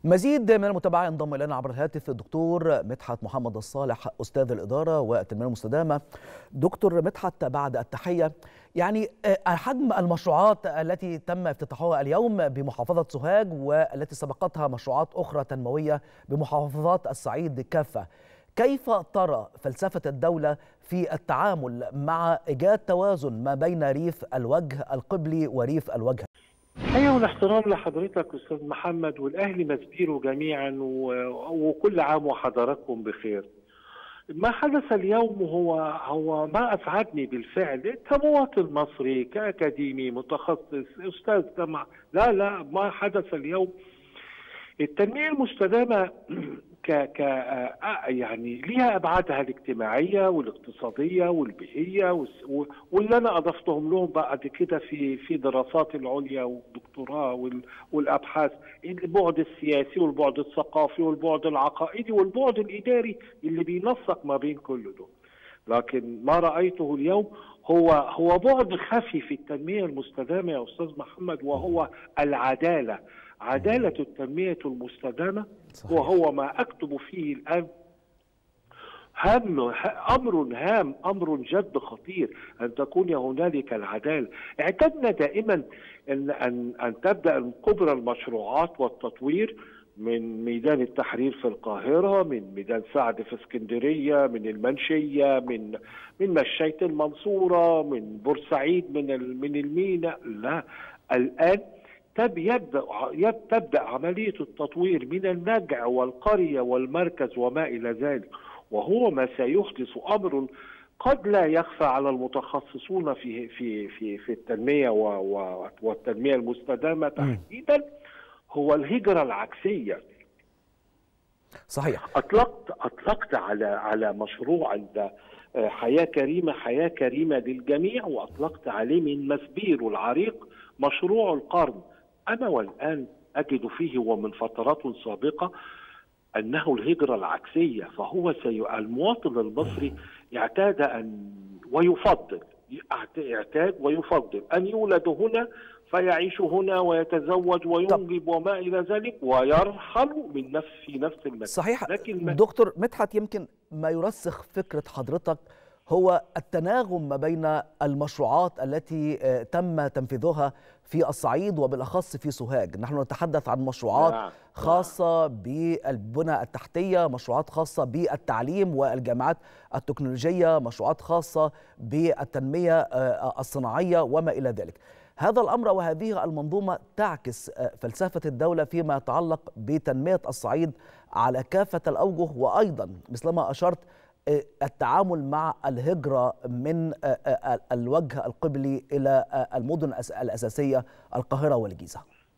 مزيد من المتابعة ينضم إلينا عبر الهاتف الدكتور مدحت محمد الصالح أستاذ الإدارة والتنمية المستدامة. دكتور مدحت، بعد التحية، يعني حجم المشروعات التي تم افتتاحها اليوم بمحافظة سوهاج والتي سبقتها مشروعات أخرى تنموية بمحافظات الصعيد كافة، كيف ترى فلسفة الدولة في التعامل مع إيجاد توازن ما بين ريف الوجه القبلي وريف الوجه؟ الحقيقة والاحترام لحضرتك أستاذ محمد والأهل مسبيرو جميعا وكل عام وحضراتكم بخير. ما حدث اليوم هو ما أسعدني بالفعل كمواطن مصري كأكاديمي متخصص أستاذ جامعة. لا ما حدث اليوم التنمية المستدامة يعني ليها أبعادها الاجتماعية والاقتصادية والبيئية واللي أنا أضفتهم لهم بعد كده في دراسات العليا والدكتوراه والأبحاث، البعد السياسي والبعد الثقافي والبعد العقائدي والبعد الإداري اللي بينسق ما بين كل دول. لكن ما رأيته اليوم هو بعد خفي في التنمية المستدامة يا أستاذ محمد، وهو العدالة. عدالة التنمية المستدامة صحيح. وهو ما أكتب فيه الآن أمر جد خطير أن تكون هنالك العدالة. اعتدنا دائما أن تبدأ كبرى المشروعات والتطوير من ميدان التحرير في القاهرة، من ميدان سعد في اسكندرية، من المنشية، من مشية المنصورة، من بورسعيد، من الميناء. لا، الآن تبدأ عملية التطوير من النجع والقرية والمركز وما إلى ذلك، وهو ما سيحدث أمر قد لا يخفى على المتخصصون في التنمية والتنمية المستدامة تحديدا، هو الهجرة العكسية. صحيح. أطلقت على مشروع حياة كريمة للجميع، وأطلقت عليه من مسبير العريق مشروع القرن. أنا والآن أجد فيه ومن فترات سابقة أنه الهجرة العكسية. فهو المواطن المصري اعتاد ويفضل أن يولد هنا فيعيش هنا ويتزوج وينجب وما إلى ذلك ويرحل في نفس المكان. صحيح. لكن دكتور مدحت، يمكن ما يرسخ فكرة حضرتك هو التناغم ما بين المشروعات التي تم تنفيذها في الصعيد وبالأخص في سوهاج. نحن نتحدث عن مشروعات خاصة بالبنى التحتية، مشروعات خاصة بالتعليم والجامعات التكنولوجية، مشروعات خاصة بالتنمية الصناعية وما إلى ذلك. هذا الأمر وهذه المنظومة تعكس فلسفة الدولة فيما يتعلق بتنمية الصعيد على كافة الأوجه، وأيضا مثلما أشرت التعامل مع الهجرة من الوجه القبلي إلى المدن الأساسية القاهرة والجيزة.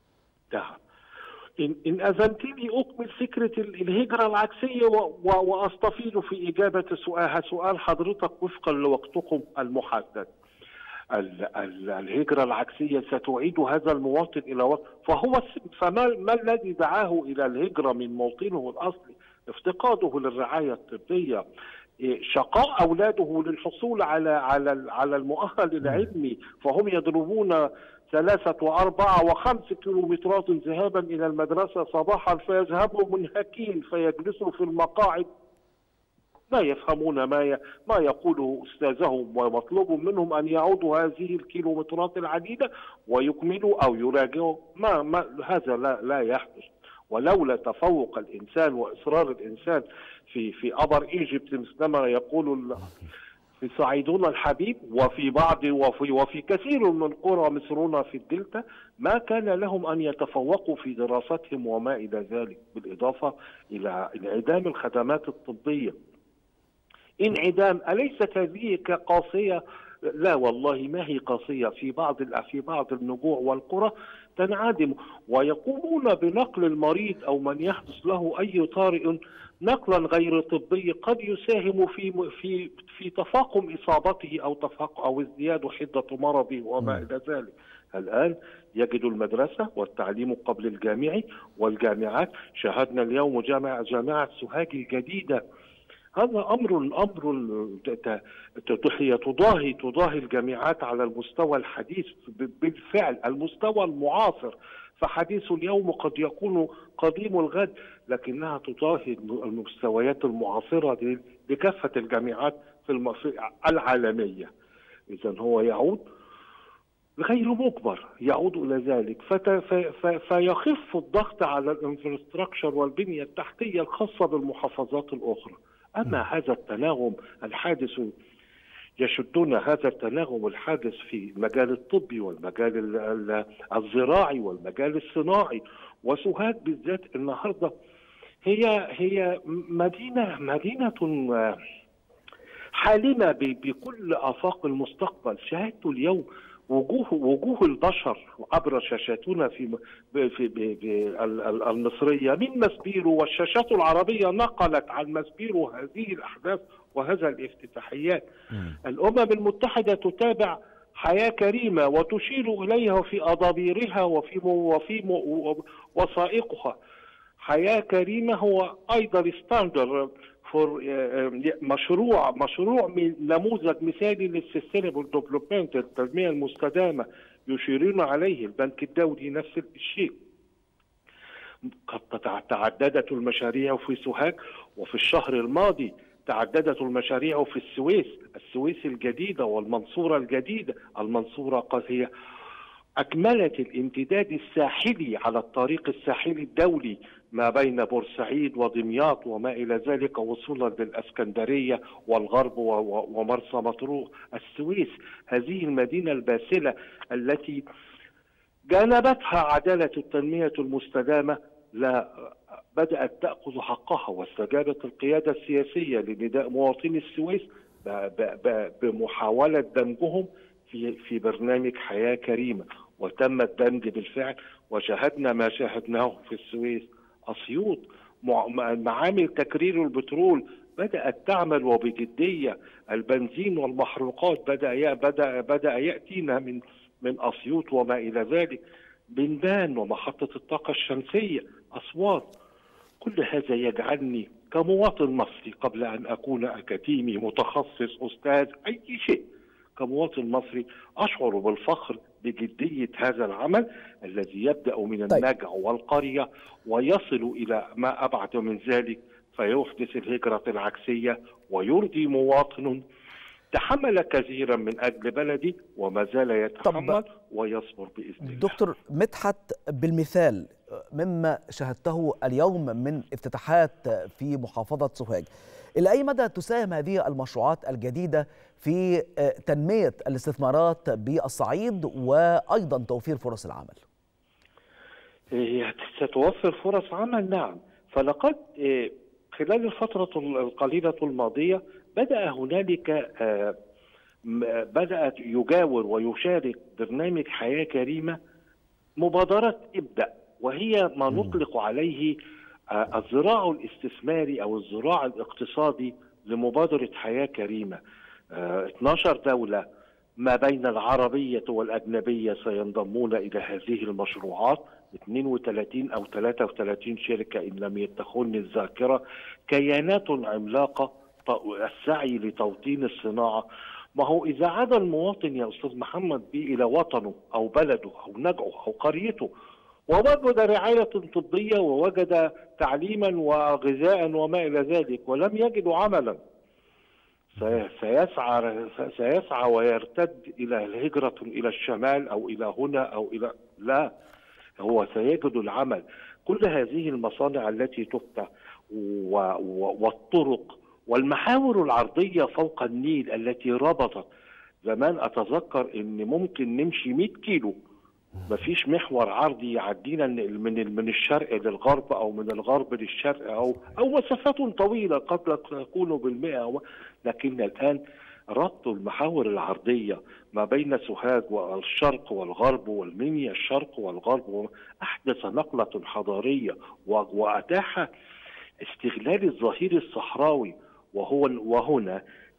إن أذنتني أكمل فكرة الهجرة العكسية وأستفيد في إجابة سؤال حضرتك وفقا لوقتكم المحدد. الهجرة العكسية ستعيد هذا المواطن إلى وطن، فما الذي دعاه إلى الهجرة من موطنه الأصلي؟ افتقاده للرعاية الطبية، شقاء أولاده للحصول على المؤهل العلمي، فهم يضربون 3 و4 و5 كيلومترات ذهابا إلى المدرسة صباحا، فيذهبوا منهكين فيجلسوا في المقاعد لا يفهمون ما يقوله أستاذهم، ومطلوب منهم أن يعودوا هذه الكيلومترات العديدة ويكملوا أو يراجعوا. هذا لا يحدث. ولولا تفوق الإنسان وإصرار الإنسان في أبر إيجيبت مثلما يقول في صعيدنا الحبيب، وفي كثير من قرى مصرنا في الدلتا، ما كان لهم أن يتفوقوا في دراستهم وما إلى ذلك، بالإضافة إلى انعدام الخدمات الطبية. انعدام، أليست هذه قاسية؟ لا والله ما هي قاسية. في بعض النجوع والقرى تنعدم، ويقومون بنقل المريض أو من يحدث له أي طارئ نقلا غير طبي قد يساهم في تفاقم إصابته أو ازدياد حدة مرضه وما إلى ذلك. الآن يجد المدرسة والتعليم قبل الجامعي والجامعات. شاهدنا اليوم جامعة سوهاج الجديدة. هذا أمر تضاهي الجامعات على المستوى الحديث بالفعل، المستوى المعاصر. فحديث اليوم قد يكون قديم الغد، لكنها تطاهي المستويات المعاصرة لكافة الجامعات العالمية. إذن هو يعود غير مجبر، يعود إلى ذلك فيخف الضغط على الانفراستراكشر والبنية التحتية الخاصة بالمحافظات الأخرى. أما هذا التناغم الحادث، يشدون هذا التناغم الحادث في المجال الطبي والمجال الزراعي والمجال الصناعي، وسوهاج بالذات النهارده هي مدينة حالمة بكل آفاق المستقبل. شاهدت اليوم وجوه البشر عبر شاشاتنا في المصرية من ماسبيرو، والشاشات العربية نقلت عن ماسبيرو هذه الأحداث وهذا الافتتاحيات. الأمم المتحدة تتابع حياة كريمة وتشير إليها في أضابيرها وفي وثائقها. حياة كريمة هو أيضا ستاندر فور مشروع نموذج مثالي للسستينبل ديفلوبمنت، التنمية المستدامة، يشيرون عليه البنك الدولي نفس الشيء. قد تعددت المشاريع في سوهاج، وفي الشهر الماضي تعددت المشاريع في السويس الجديدة والمنصورة الجديدة. المنصورة قد هي أكملت الامتداد الساحلي على الطريق الساحلي الدولي ما بين بورسعيد ودمياط وما إلى ذلك، وصولا للأسكندرية والغرب ومرسى مطروح. السويس هذه المدينة الباسلة التي جانبتها عدالة التنمية المستدامة لا بدأت تأخذ حقها، واستجابت القيادة السياسية لنداء مواطني السويس بمحاولة دمجهم في برنامج حياة كريمة، وتم الدمج بالفعل. وشاهدنا ما شاهدناه في السويس. أسيوط معامل تكرير البترول بدأت تعمل وبجدية. البنزين والمحروقات بدأ يأتينا من أسيوط وما إلى ذلك. بنبان ومحطة الطاقة الشمسية، أسوان. كل هذا يجعلني كمواطن مصري، قبل أن أكون أكاديمي متخصص أستاذ أي شيء، كمواطن مصري أشعر بالفخر بجدية هذا العمل الذي يبدأ من النجع والقرية ويصل إلى ما أبعد من ذلك، فيحدث الهجرة العكسية ويرضي مواطن تحمل كثيرا من أجل بلدي وما زال يتحمل ويصبر بإذن الله. دكتور مدحت، بالمثال مما شاهدته اليوم من افتتاحات في محافظة سوهاج، إلى أي مدى تساهم هذه المشروعات الجديدة في تنمية الاستثمارات بالصعيد وأيضا توفير فرص العمل؟ ستوفر فرص عمل، نعم. فلقد خلال الفترة القليلة الماضية بدأت يجاور ويشارك برنامج حياة كريمة مبادرة ابدأ، وهي ما نطلق عليه الزراع الاستثماري أو الزراع الاقتصادي لمبادرة حياة كريمة. 12 دولة ما بين العربية والأجنبية سينضمون إلى هذه المشروعات، 32 أو 33 شركة إن لم يتخني الذاكرة، كيانات عملاقة السعي لتوطين الصناعة. ما هو إذا عاد المواطن يا أستاذ محمد إلى وطنه أو بلده أو نجعه أو قريته ووجد رعاية طبية ووجد تعليما وغذاء وما إلى ذلك ولم يجد عملا، سيسعى ويرتد إلى الهجرة إلى الشمال أو إلى هنا أو إلى لا، هو سيجد العمل. كل هذه المصانع التي تفتح والطرق والمحاور العرضية فوق النيل التي ربطت زمان. أتذكر أن ممكن نمشي 100 كيلو مفيش محور عرضي يعدينا من الشرق للغرب أو من الغرب للشرق أو مسافات طويلة قد لا تكون بالمئة، لكن الآن ربط المحاور العرضية ما بين سوهاج والشرق والغرب والمنيا الشرق والغرب أحدث نقلة حضارية وأتاح استغلال الظهير الصحراوي، وهنا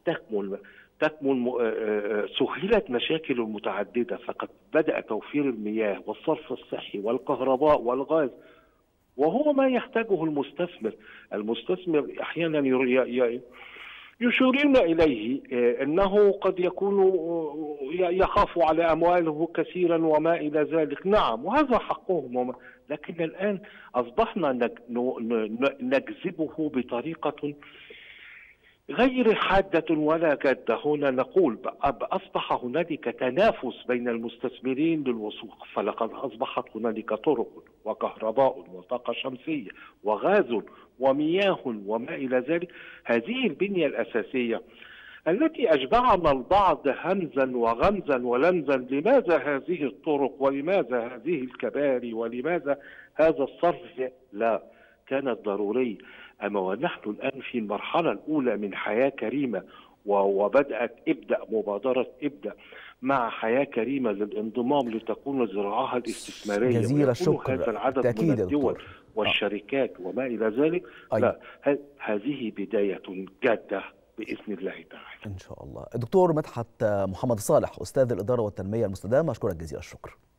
سهلت مشاكل متعددة. فقد بدأ توفير المياه والصرف الصحي والكهرباء والغاز، وهو ما يحتاجه المستثمر. المستثمر أحيانا يشيرون إليه أنه قد يكون يخاف على أمواله كثيرا وما إلى ذلك. نعم، وهذا حقهم، لكن الآن أصبحنا نجذبه بطريقة غير حادة ولا جادة. هنا نقول أصبح هنالك تنافس بين المستثمرين للوصول، فلقد أصبحت هنالك طرق وكهرباء وطاقة شمسية وغاز ومياه وما إلى ذلك. هذه البنية الأساسية التي أشبعنا البعض همزا وغمزا ولمزا، لماذا هذه الطرق ولماذا هذه الكباري ولماذا هذا الصرف؟ لا، كانت ضرورية. أما ونحن الآن في المرحلة الأولى من حياة كريمة، ابدأ مبادرة مع حياة كريمة للانضمام لتكون زراعها الاستثمارية جزيل الشكر. هذا العدد من الدول والشركات وما إلى ذلك. لا، هذه بداية جادة بإذن الله تعالى إن شاء الله. الدكتور مدحت محمد صالح، أستاذ الإدارة والتنمية المستدامة، أشكرك جزيل الشكر.